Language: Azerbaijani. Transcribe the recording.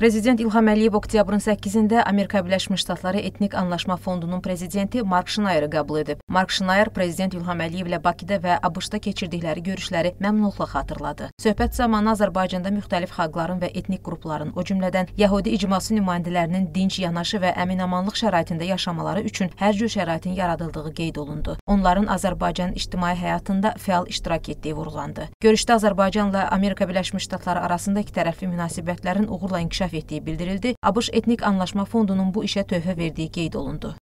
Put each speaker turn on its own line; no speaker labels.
Prezident İlham Əliyev oktyabrın 8-də Amerika Birləşmiş Ştatları Etnik Anlaşma Fondunun prezidenti Mark Schneier'i qəbul edib. Mark Schneyer Prezident İlham Əliyevlə Bakıda və ABŞ-da keçirdikləri görüşləri məmnunluqla xatırladı. Söhbət zamanı Azərbaycanda müxtəlif xalqların və etnik qrupların, o cümlədən Yəhudi icması nümayəndələrinin dinc, yanaşı və əmin-amanlıq şəraitində yaşamaları üçün hər cür şəraitin yaradıldığı qeyd olundu. Onların Azərbaycan ictimai həyatında fəal iştirak etdiyi vurğulandı. Görüşdə Azərbaycanla Amerika Birləşmiş Ştatları arasında ikitərəfli münasibətlərin uğurla inkişaf etdiyi bildirildi. ABŞ Etnik Anlaşma Fondunun bu işə töhfə verdiyi qeyd olundu.